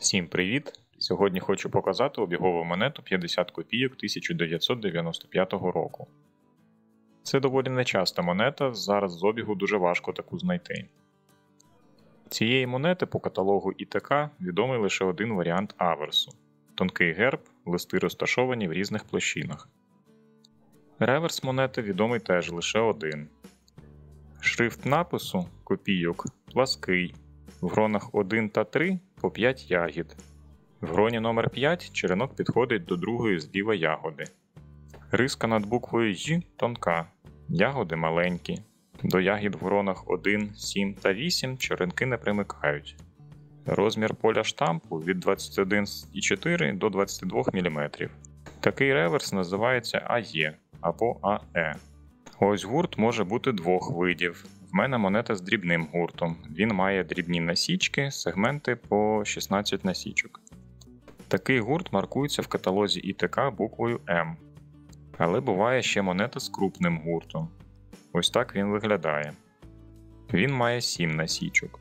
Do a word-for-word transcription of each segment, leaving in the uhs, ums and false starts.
Всім привіт! Сьогодні хочу показати обігову монету п'ятдесят копійок тисяча дев'ятсот дев'яносто п'ятого року. Це доволі нечаста монета, зараз з обігу дуже важко таку знайти. Цієї монети по каталогу І Те Ка відомий лише один варіант аверсу – тонкий герб, листи розташовані в різних площинах. Реверс монети відомий теж лише один. Шрифт напису копійок плаский, в гронах один та три по п'ять ягід. В гроні номер п'ять черенок підходить до другої зліва ягоди. Риска над буквою «Й» тонка, ягоди маленькі. До ягід в гронах один, сім та вісім черенки не примикають. Розмір поля штампу від двадцять один цілих чотири десятих до двадцять два міліметри. Такий реверс називається А Е або А Е. Ось гурт може бути двох видів. В мене монета з дрібним гуртом. Він має дрібні насічки, сегменти по шістнадцять насічок. Такий гурт маркується в каталозі І Те Ка буквою М. Але буває ще монета з крупним гуртом. Ось так він виглядає. Він має сім насічок.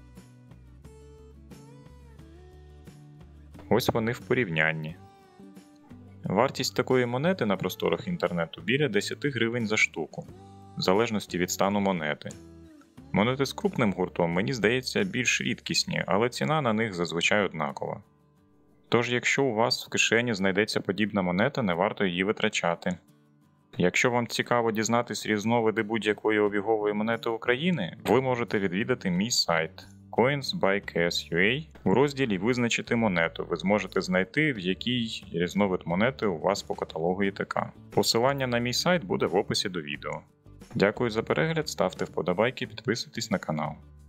Ось вони в порівнянні. Вартість такої монети на просторах інтернету біля десять гривень за штуку, в залежності від стану монети. Монети з крупним гуртом, мені здається, більш рідкісні, але ціна на них зазвичай однакова. Тож, якщо у вас в кишені знайдеться подібна монета, не варто її витрачати. Якщо вам цікаво дізнатись різновиди будь-якої обігової монети України, ви можете відвідати мій сайт Coins by K S точка U A. У розділі «Визначити монету» ви зможете знайти, в який різновид монети у вас по каталогу І Те Ка. Посилання на мій сайт буде в описі до відео. Дякую за перегляд, ставте вподобайки, підписуйтесь на канал.